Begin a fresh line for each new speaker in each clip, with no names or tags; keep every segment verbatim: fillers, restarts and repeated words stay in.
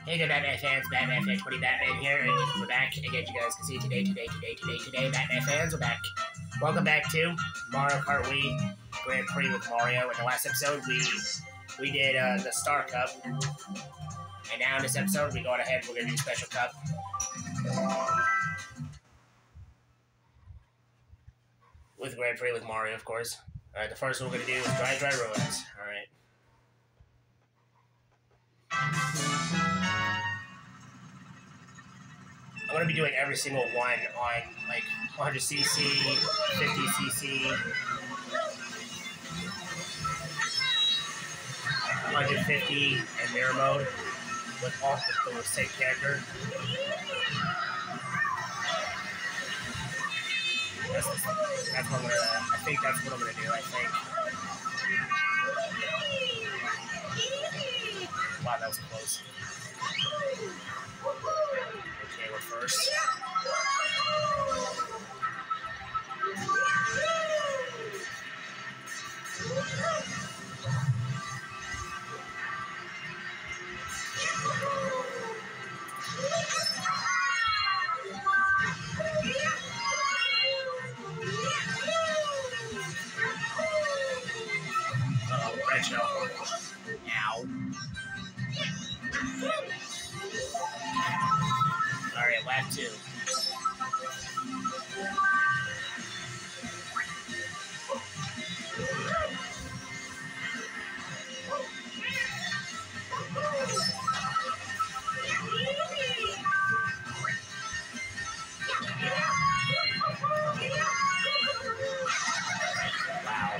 Hey there, Batman fans, Batman Fan twenty Batman here, and we're back. Again, you guys can see today, today, today, today, today, Batman fans, we're back. Welcome back to Mario Kart Wii Grand Prix with Mario. In the last episode, we we did uh, the Star Cup, and now in this episode, we go ahead, we're going to do Special Cup. With Grand Prix with Mario, of course. Alright, the first one we're going to do is Dry Dry Ruins. Alright. I'm going to be doing every single one on, like, one hundred c c, fifty c c, one hundred fifty, and mirror mode, with all the same character. That's, that's what I'm going to, I think that's what I'm going to do, I think. Wow, that was close. Okay, we're first. Uh-oh, red shell. Ow. Alright, lap two. Wow.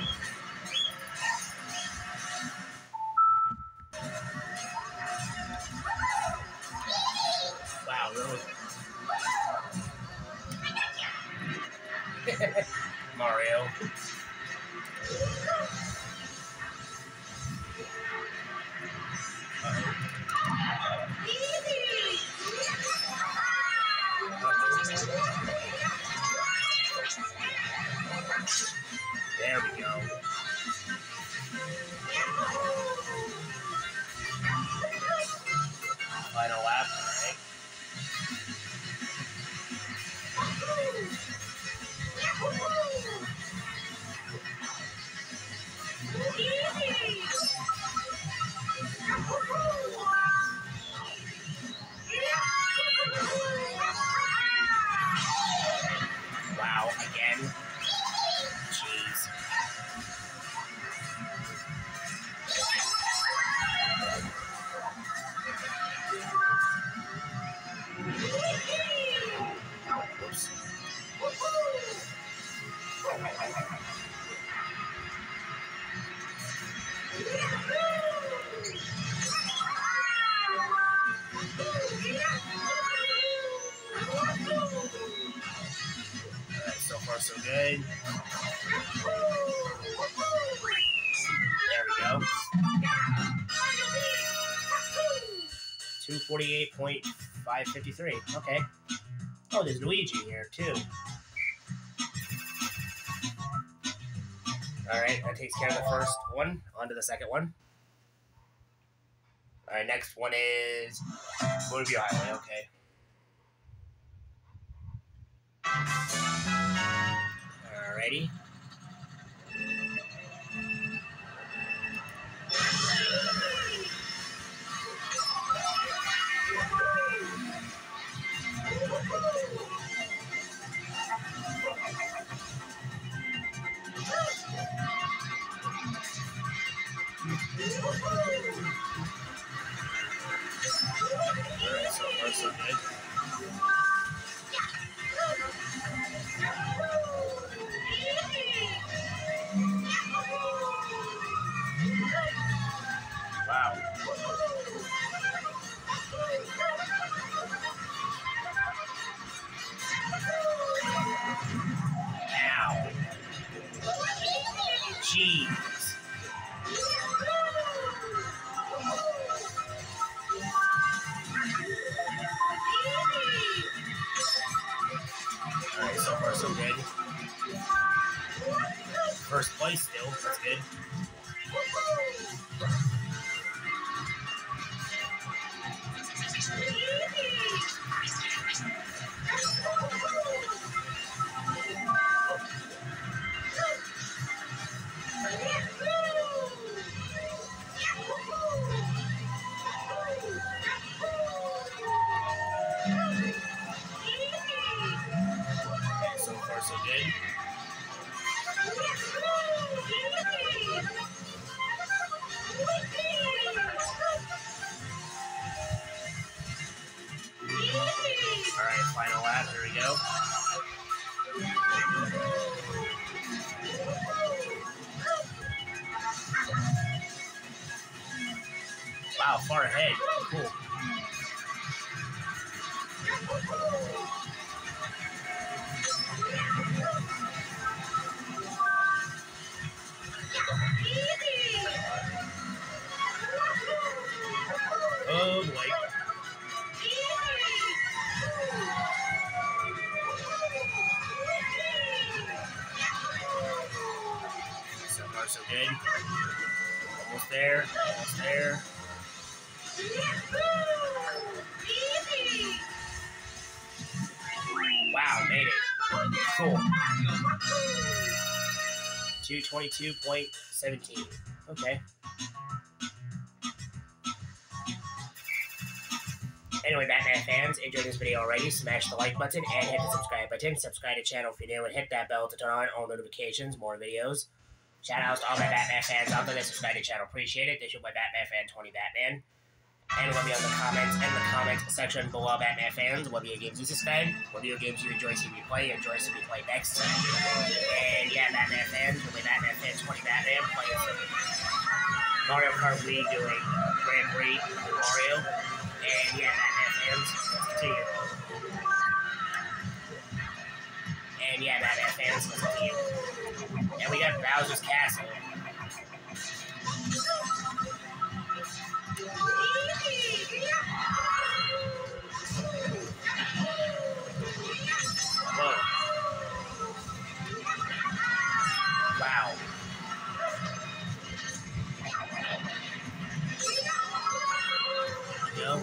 Wow, really? Mario. There we go. Final lap, alright. Wow, again? Jeez. Oops. Alright, so far so good. There we go. two forty-eight point five five three. Okay. Oh, there's Luigi here, too. Alright, that takes care of the first one. On to the second one. Alright, next one is Moonview Highway, okay. Alrighty. Alright, so far so good. Wow. Ow. Jeez. Alright, so far so good. First place still, that's good. So far, so good. Alright, final lap. Here we go. Wow, far ahead. Cool. Oh boy. So far, so good. Almost there. Almost there. Wow, made it. Cool. two twenty-two point one seven. Okay. Anyway, Batman fans, enjoyed this video already, smash the like button and hit the subscribe button. Subscribe to the channel if you're new and hit that bell to turn on all notifications, more videos. Shout out to all my Batman fans out there that subscribe to the channel. Appreciate it. This is my Batman fan twenty Batman. And let me know in the comments in the comment section below, Batman fans, what video games you subscribe, what video games you enjoy seeing me play, enjoy seeing me play next time. And yeah, Batman fans, we'll be Batman fan twenty Batman playing some Mario Kart Wii doing Grand Prix with Mario. And yeah, Batman fans, let's continue. And yeah, Batman fans, let's continue. And we got Bowser's Castle. Whoa. Wow. Yo.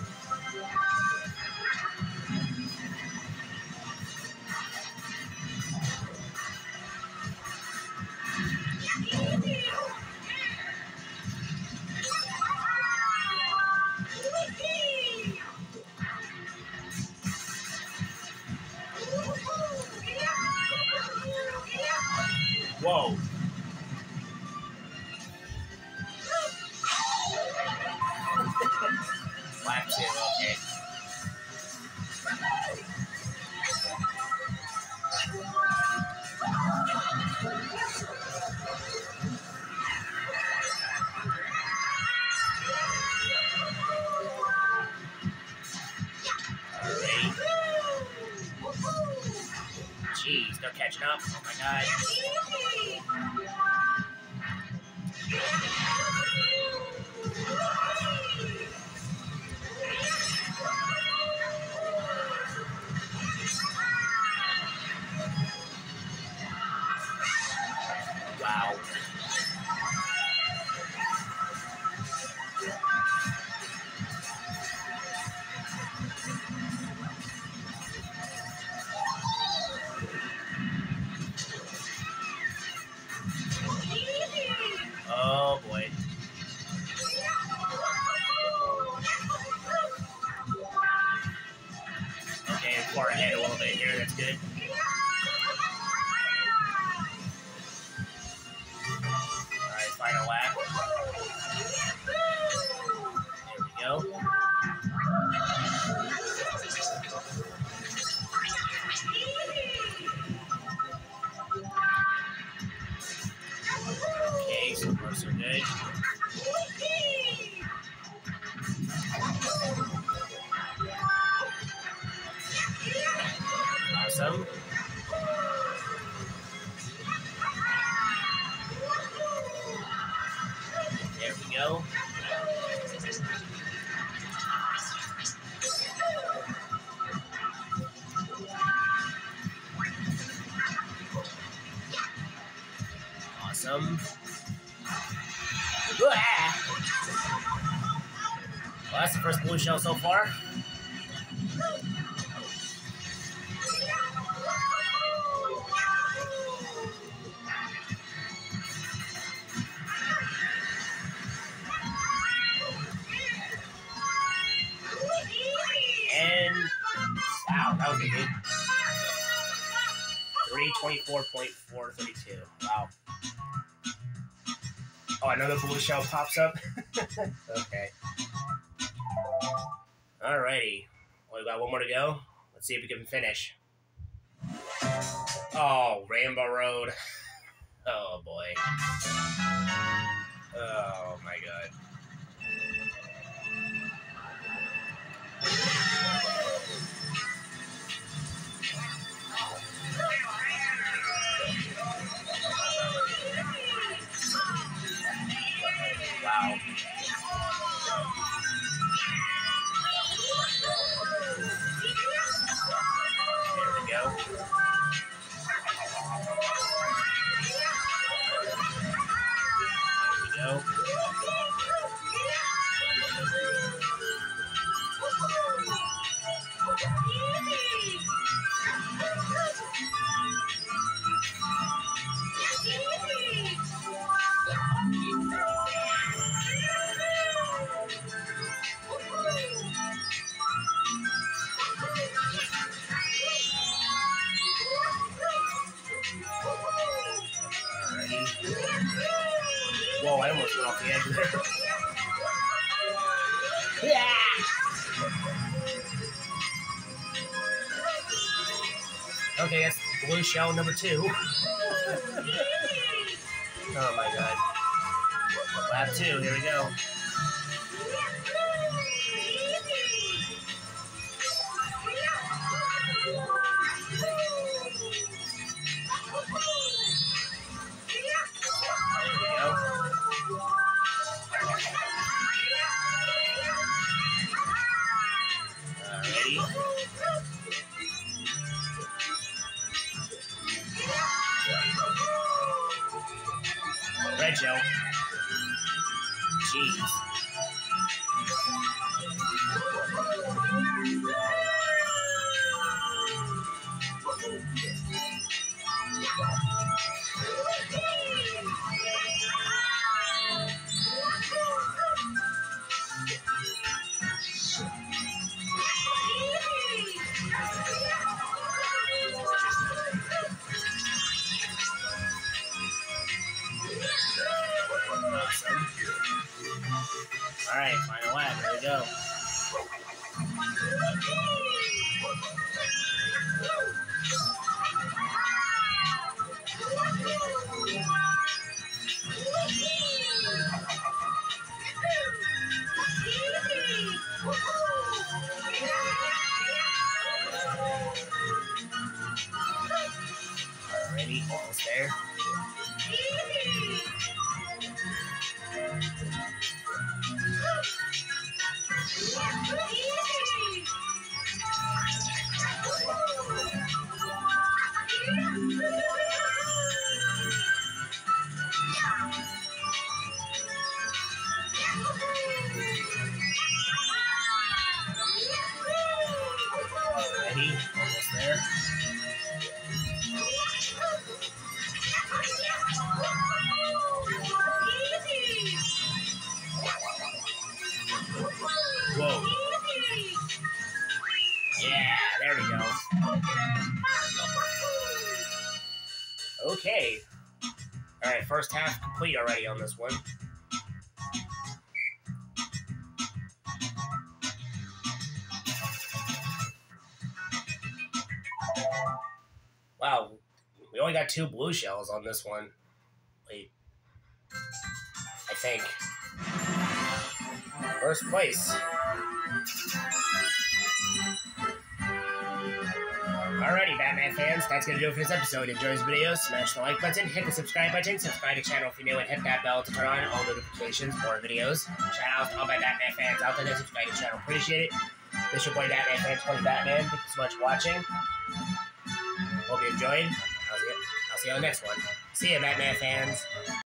Whoa. Lap two, okay. Alright. Jeez, they're catching up. Oh my god. Wow. Oh boy. Okay, far ahead a little bit here, that's good. Alright, final lap. There we go. Okay, so far so good. Awesome. There we go. Awesome. Well, that's the first blue shell so far. And wow, that was a good. three twenty-four point four three two. Wow. Oh, another blue shell pops up. Okay. Alrighty. Well, we got one more to go. Let's see if we can finish. Oh, Rainbow Road. Oh boy. Oh my god. Wow. There we go. There we go. Whoa, I almost went off the edge there. Yeah! Okay, that's blue shell number two. Oh my god. Lap two, here we go. Red gel. Jeez. All right, final lap. Here we go. Alrighty, almost there. Alrighty, almost there. Whoa. Yeah, there we go. Okay. Alright, first half complete already on this one. Wow, we only got two blue shells on this one. Wait. I think. First place. Alrighty, Batman fans, that's going to do it for this episode. Enjoy this video, smash the like button, hit the subscribe button, subscribe to the channel if you're new, and hit that bell to turn on all notifications, more videos. Shout out to all my Batman fans out there that subscribe to the channel. Appreciate it. This is your boy Batman Fan twenty Batman. Thank you so much for watching. Hope you enjoyed. I'll see you, I'll see you on the next one. See ya, Batman fans.